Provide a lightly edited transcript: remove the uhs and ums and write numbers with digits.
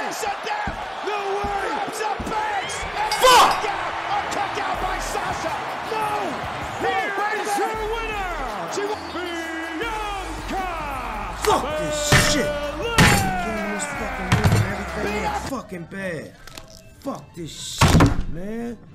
No way! Sasha Banks! Fuck! A kick out by Sasha! No! Here is your winner! Bianca! Fuck this shit! Getting this fucking ring and everything ain't fucking bad. Fuck this shit, man.